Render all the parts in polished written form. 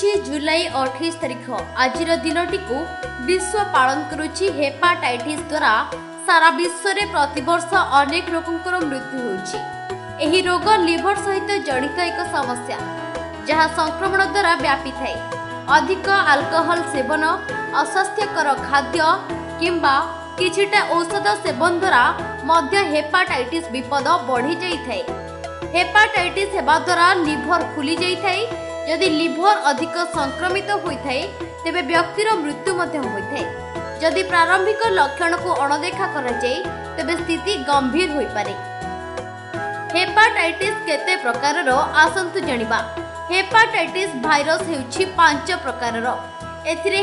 ହେଉଛି ଜୁଲାଇ 28 ତାରିଖ। ଆଜିର ଦିନଟି विश्व पालन करुछि हेपाटाइटिस द्वारा सारा विश्व रे प्रतिवर्ष अनेक लोकंकर मृत्यु होउछि। एही रोग लिवर सहित जड़ित एक समस्या जहाँ संक्रमण द्वारा व्यापी थाए। अधिक अल्कोहल सेवन, अस्वास्थ्यकर खाद्य किंबा किछिटा औषध सेवन द्वारा मध्य हेपाटाइटिस विपद बढ़ी जाई थाए। हेपाटाइटिस हेबा द्वारा लिवर फुली जाई थाए। यदि लिवर अधिक संक्रमित होइथाए तेबे व्यक्तिर मृत्यु मध्य होइथाए। यदि प्रारंभिक लक्षण को अणदेखा करा जाए तेबे स्थिति गंभीर होई पारे। हेपाटाइटिस केते प्रकारर आसंतु जणिबा। हेपाटाइटिस भाइरस हेउछि 5 प्रकारर। एथिरे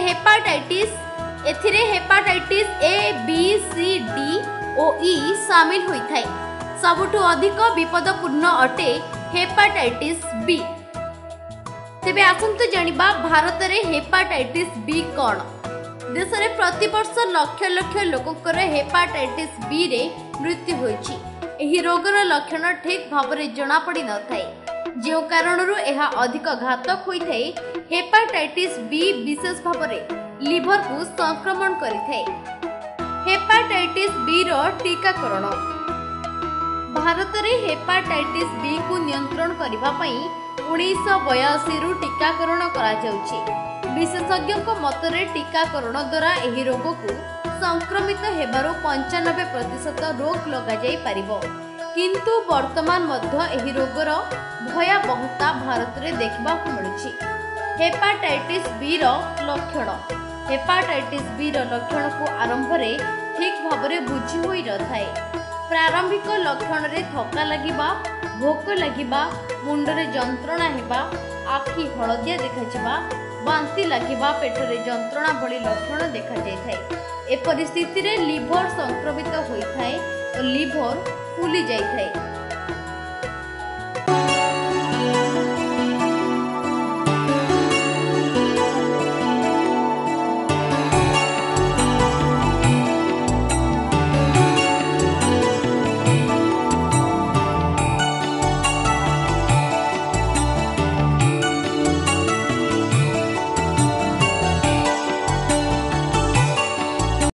hepatitis A B C D ओ ई शामिल होइथाए। सबुठु अधिक विपदपूर्ण अटे हेपाटाइटिस बी। तेबे आसंतु जानिबा भारत रे हेपाटाइटिस बी कोन। देश रे प्रति वर्ष लक्ष लक्ष लोककर हेपाटाइटिस बी रे मृत्यु होइछि। एही रोगर लक्षण ठीक भाबरे जणा पड़ी न थाए, जे कारणरू एहा अधिक घातक होइथाए। हेपाटाइटिस बी विशेष भाबरे लिवर को संक्रमण करिथाए। हेपाटाइटिस बी रो टीकाकरण। भारत रे हेपाटाइटिस बी को नियंत्रण करिबा पई 1982 रु टीकाकरण करा जाउछि। विशेषज्ञों मतरे टीकाकरण द्वारा एही रोग को संक्रमित हेबारो 95% रोक लगा जाई परिबो। किंतु वर्तमान मध्य एही रोगर भयावहता भारत रे देखबा को मिलुछि। हेपाटाइटिस बी रो लक्षण। हेपाटाइटिस बी रो लक्षण को आरंभ रे ठीक भाबरे बुझी होई रथाए। प्रारंभिक लक्षण रे थका लागिबा, भोक लागिबा, मुंडरे जंत्रणा हेबा, आखि हलदिया देखाजिबा, बांती लागिबा, पेटरे जंत्रणा भली लक्षण देखा जाय। ए परिस्थिति रे लिवर संक्रमित होइथाए और लिवर फुली जाइथाए।